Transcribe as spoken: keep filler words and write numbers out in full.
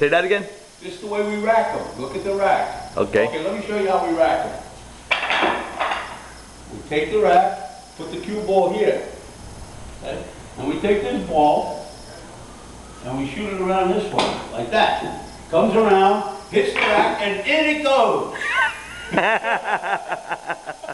Say that again? This is the way we rack them. Look at the rack. Okay. Okay, let me show you how we rack them. We take the rack, put the cue ball here. Okay? And we take this ball and we shoot it around this way, like that. Comes around, hits the rack, and in it goes.